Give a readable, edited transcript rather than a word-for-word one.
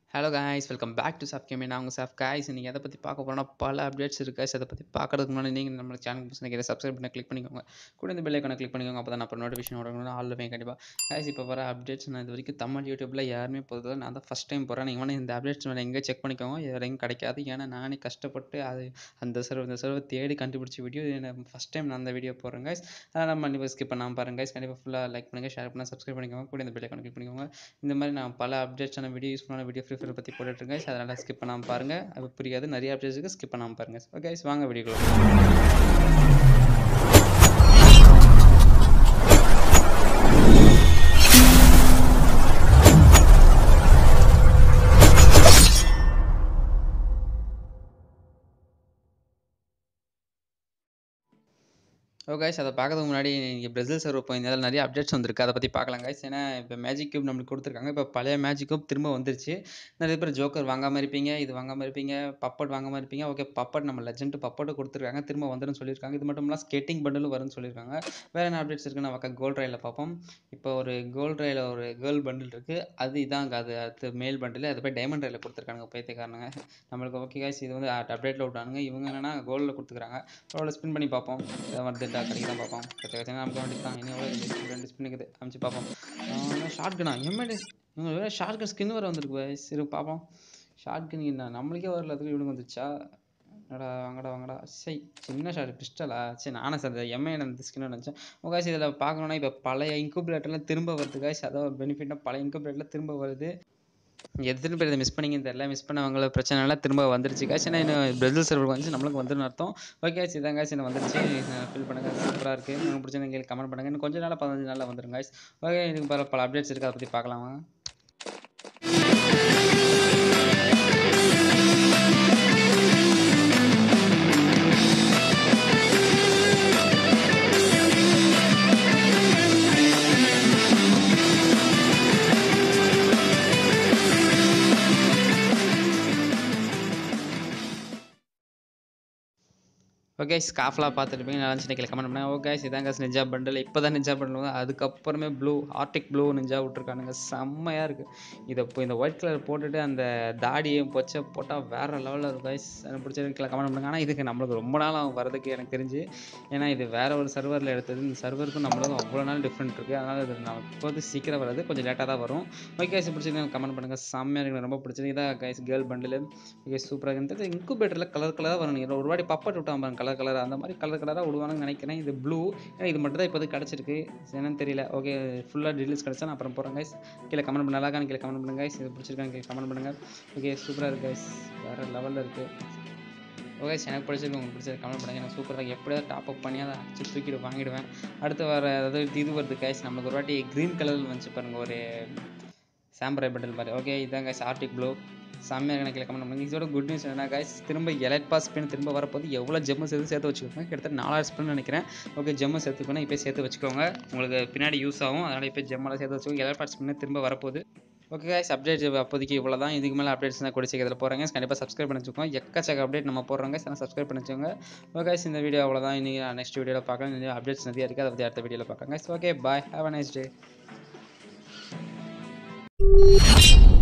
Hello guys welcome back to சாஃப் gaming. நான் உங்கள் சாஃப் காய்ஸ். நீங்கள் எதை பற்றி பார்க்க போகிறோன்னா பல அப்டேட்ஸ் இருக்குது காய்ஸ். அதை பற்றி பார்க்கறதுக்கு முன்னாடி நீங்கள் நம்ம சேனல் புதுசாக சப்ஸ்கிரைப் பண்ணி கிளிக் பண்ணிக்கோங்க. கூட இந்த பெல் ஐக்கானை கிளிக் பண்ணிக்கோங்க. அப்போ தான் அப்புறம் நோட்டிஃபிகேஷன் வரணும் ஆல் வைங்க கண்டிப்பாக காய்ஸ். இப்போ வர அப்டேட்ஸ் நான் இது வரைக்கும் தமிழ் யூடியூப்பில் யாருமே போகிறதில்ல. நான் தான் ஃபஸ்ட் டைம் போகிறேன். நீங்கள் வேணால் இந்த அப்டேட்ஸ் வேறு எங்கே செக் பண்ணிக்கோங்க. வேறு எங்கே கிடைக்காது. ஏன்னா நானே கஷ்டப்பட்டு அது அந்த சர்வர் தேடி கண்டுபிடிச்ச வீடியோ ஃபஸ்ட் டைம் நான் அந்த வீடியோ போடுறேன் காய்ஸ். அதனால் நம்ம கண்டிப்பாக ஸ்கிப் பண்ணாமல் பாருங்கள் காய்ஸ். கண்டிப்பாக ஃபுல்லாக லைக் பண்ணுங்கள், ஷேர் பண்ணுங்கள், சப்ஸ்கிரைப் பண்ணிக்கோங்க. கூட இந்த பெல் ஐக்கானை கிளிக் பண்ணிக்கோங்க. இந்த மாதிரி நான் பல அப்டேட்ஸான வீடியோ யூஸ்ஃபுல்லான வீடியோ ஃப்ரீ ஃபயர் பற்றி போட்டுட்ருக்கேன். அதனால் ஸ்கிப் பண்ணாமல் பாருங்கள். அது புரியாது, நிறைய அப்டேட்ஸ் இருக்குது, ஸ்கிப் பண்ணாமல் பாருங்கள். ஓகே வாங்க வீடியோ. ஓகே கைஸ், அதை பார்க்கறதுக்கு முன்னாடி நீங்கள் பிரேசில் சர்வர் போயிருந்தால் அதில் நிறைய அப்டேட்ஸ் வந்திருக்கு. அதை பற்றி பார்க்கலாம் கைஸ். ஏன்னா இப்போ மேஜிக் கியூப் நம்மளுக்கு கொடுத்துருக்காங்க. இப்போ பழைய மேஜிக் கியூப் திரும்ப வந்துருச்சு. நிறைய பேர் ஜோக்கர் வாங்காமல் இருப்பீங்க, இது வாங்காமல் இருப்பீங்க, பப்பட் வாங்காமல் இருப்பீங்க. ஓகே, பப்பட் நம்ம லெஜெண்ட் பப்பட்டு கொடுத்துருக்காங்க, திரும்ப வந்துடும் சொல்லியிருக்காங்க. இது மட்டும் இல்லாமல் ஸ்கேட்டிங் பண்டலும் வரும்னு சொல்லியிருக்காங்க. வேறு என்ன அப்டேட்ஸ் இருக்குன்னு நம்ம கோல்ட் ரயிலில் பார்ப்போம். இப்போ ஒரு கோல்ட் ரயிலில் ஒரு கேர்ள் பண்டில் இருக்குது. அது இதாங்க, அது அடுத்து மேல் பண்டில். அது போய் டைமண்ட் ரயிலில் கொடுத்துருக்காங்க பைத்தியக்காரங்க நம்மளுக்கு. ஓகே கைஸ், இது வந்து அப்டேட்டில் விட்டானுங்க. இவங்க என்னன்னா கோல்டில் கொடுத்துருக்காங்க. அவ்வளோ ஸ்பின் பண்ணி பார்ப்போம், வருது கிடைக்குதான் பார்ப்போம். கச்சா நமக்கு வேண்டி தான். இன்னும் எவ்வளோ இருக்குது? 2 ஸ்பின் இருக்குது, அமைச்சு பார்ப்போம். ஷார்ட் கனா எம்ஐடி இவங்க வேறு ஷார்ட் கன் ஸ்கின் வர வந்திருக்கு பாய்ஸ். இரு பார்ப்போம். ஷார்ட் கன் என்ன நம்மளுக்கே வரல, அதுக்கு இவனுக்கு வந்துச்சா? என்னடா வாங்கடா சரி. சின்ன ஷார்ட் பிஸ்டலா? சரி, நானும் சார் எம்ஐ அந்த ஸ்கின்னு நினச்சேன். காய்ஸ் இதில் பார்க்கணுன்னா இப்போ பழைய இன்குபரேட்டர்லாம் திரும்ப வருது காய்ஸ். அதாவது பெனிஃபிட்டாக பழைய இன்குபரேட்டர்லாம் திரும்ப வருது. எத்தனை பேர் இதை மிஸ் பண்ணிங்கன்னு தெரியல. மிஸ் பண்ணவங்கள பிரச்சனை இல்லை, திரும்ப வந்துருச்சு காய்ஸ். ஏன்னா இன்னும் பிரேசில் சர்வர் வந்துச்சு, நம்மளுக்கு வந்துருன்னு அர்த்தம். ஓகே காய்ஸ், இதான் காய்ஸ் என்ன வந்துருச்சு. ஃபில் பண்ணுங்கள், சூப்பராக இருக்குது. உங்களுக்கு பிடிச்ச நீங்கள் கமெண்ட் பண்ணுங்கள். இன்னும் கொஞ்சம் நாள் 15 நாளில் வந்துடும் காய்ஸ். ஓகே, இதுக்கு பல அப்டேட்ஸ் இருக்குது, அதை பற்றி பார்க்கலாமா? ஓகே ஸ்காஃப்லாம் பார்த்துருப்பீங்க, நல்லா இருந்துச்சு. கமெண்ட் பண்ணுங்க. ஓகே இதாங்க நிஞ்சா பண்டல். இப்போ தான் நிஞ்சா பண்டல் வந்து அதுக்கப்புறமே ப்ளூ ஆர்டிக் ப்ளூ நிஞ்சா விட்ருக்கானுங்க. செம்மையாக இருக்குது. இதை இப்போ இந்த ஒயிட் கலர் போட்டுட்டு அந்த தாடியும் பொச்சை போட்டால் வேறு லெவலில் இருக்கும் கைஸ். எனக்கு பிடிச்சதுக்கு கமெண்ட் பண்ணுங்க. ஆனால் இதுக்கு நம்மளுக்கு ரொம்ப நாள் ஆகும் வரதுக்கு எனக்கு தெரிஞ்சு. ஏன்னா இது வேறு ஒரு சர்வரில் எடுத்தது. இந்த சர்வருக்கும் நம்மளுக்கும் அவ்வளோ நாள் டிஃப்ரெண்ட் இருக்குது. அதனால் இது நம்ம இப்போது சீக்கிரம் வராது, கொஞ்சம் லேட்டாக தான் வரும். ஓகே கைஸ், பிடிச்சது கமெண்ட் பண்ணுங்கள். செம்மையாக எனக்கு ரொம்ப பிடிச்சது. இதான் கைஸ் கேர்ள் பண்டில். ஓகே சூப்பராக இருந்தது. இன்குபேட்டரில் கலர் கலராக வரும். நீங்கள் ஒரு வாட்டி பப்பட் விட்டான் பாருங்க, கலர் அந்த மாதிரி கலராக விடுவானுன்னு நினைக்கிறேன். இது ப்ளூ. ஏன்னா இது மட்டும் தான் இப்போதைக்கு கிடச்சிருக்கு, என்னன்னு தெரியல. ஓகே ஃபுல்லாக டீட்டெயில்ஸ் கிடச்சா நான் அப்புறம் போகிறேன் கைஸ். கீழே கமெண்ட் பண்ண நல்லா கீழே கமெண்ட் பண்ணுங்க கைஸ். இது பிடிச்சிருக்காங்க கமெண்ட் பண்ணுங்கள். ஓகே சூப்பராக இருக்குது கைஸ், வேறு லெவலில் இருக்குது. ஓகே எனக்கு பிடிச்சிருக்கு, உங்களுக்கு பிடிச்சது கமெண்ட் பண்ணுங்கள். எனக்கு சூப்பராக எப்படியாவது டாப் அப் பண்ணி அதை அடிச்சு தூக்கிட்டு வாங்கிடுவேன். அடுத்து வர அதாவது இது வருது கைஸ். நம்மளுக்கு ஒரு வாட்டி க்ரீன் கலரில் வந்துச்சு பாருங்கள், ஒரு சாம்பரை பண்டல் மாதிரி. ஓகே இதான் கைஸ் ஆர்டிக் ப்ளூ. செம்மையாக எனக்கு கமெண்ட் பண்ணுங்க. இதோட குட் நியூஸ் என்ன கைஸ், திரும்ப எலைட் பாஸ் ஸ்பின் திரும்ப வரப்போது. எவ்வளோ ஜெம்மு சேர்த்து வச்சுக்கோங்க. கிட்டத்தட்ட 4000 ஸ்பின் நினைக்கிறேன். ஓகே ஜெம்மு சேர்த்துக்கணும், இப்போ சேர்த்து வச்சுக்கோங்க, உங்களுக்கு பின்னாடி யூஸ் ஆகும். அதனால் இப்போ ஜெம்மெல்லாம் சேர்த்து வச்சுக்கோங்க. எலைட் பாஸ் ஸ்பின் திரும்ப வரப்போகுது. ஓகே கைஸ், அப்டேட் அப்போதைக்கு இவ்வளோ தான். இதுக்கு மேலே அப்டேட்ஸ் தான் கூட சீக்கிரத்தில் போகிறாங்க. கண்டிப்பாக சப்ஸ்கிரைப் பண்ணி வச்சுக்கோங்க. எக்கச்சக்க அப்டேட் நம்ம போடுறாங்க, சப்ஸ்கிரைப் பண்ணி வச்சுக்கோங்க. ஓகே கைஸ், இந்த வீடியோ அவ்வளோதான். இன்றைக்கி நெக்ஸ்ட் வீடியோவில் பார்க்கலாம். நிறைய அப்டேட்ஸ் நிறைய இருக்குது, அதை பற்றி அடுத்த வீடியோவில் பார்க்கலாம் guys. Okay bye, have a nice day.